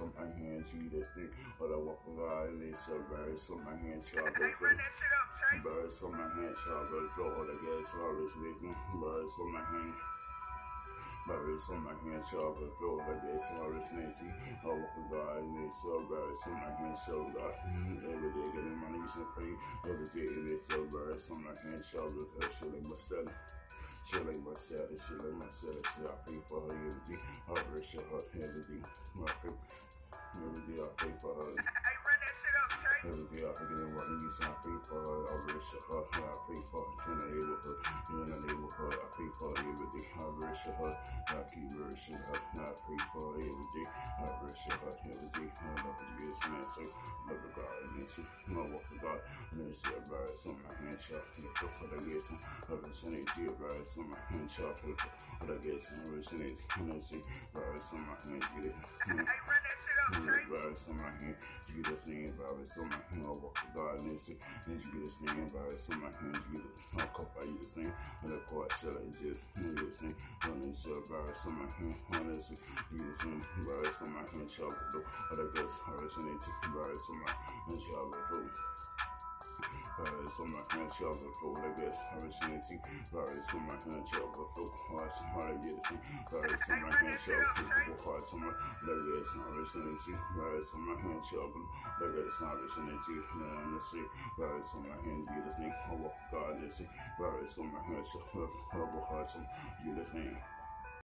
on my hands, Jesus name. But I walk with God and it's a virus on my hands, y'all go Hey, run that shit up, Chase. birds on my hands, y'all go throw all the gas, harvest nigga. Birds on my hands. Birds on my hands, y'all go throw all the gas, harvest Nancy. I walk with God and it's a birds on my hands, y'all God. Every day getting my knees and pray. Every day and it's a birds on my hands, y'all go chilling myself. Chilling myself, chilling myself, I pray for her every day. I worship her every day. I pray every day, I pray for her. Hey, run that shit up, Chase. Every day I forget what it is, I pray for her, I worship her, I pray for her in the neighborhood, I pray for her every day, I worship her, I keep worshiping her, I pray for her every day, I worship her every day, I love her, yes, and I say, love the God, and it's I walk with God, and it's a virus on my hand, shot, and it's what I get, I listen to the virus on my hand, shot, what I get, I listen to it, and I say, virus on my hand, get it. Hey, run that shit up, Chase. Virus on my hand, you get this name, virus on my hand, I walk with God, and it's and you get this name, virus on my hand, you get it, I'll cough out you this name, and the court shut it, just, you get this name, and it's a virus on my hand, and it's you get this name, virus on my hand, shall go through, but I guess, virus on it, virus on my hand, shall go through. Virus on my hand, shall go through, I guess, virus on it, virus on my hand, shall go through, hearts, hard to get this name, virus on my hand, shall go through, hearts on my, I guess, virus on it, virus on my hand, shall go through, I guess, virus on it, and let's see, virus on my hand, you get this name, I walk with God, let's see, virus on my hand, shall go through, hearts on, you get this name.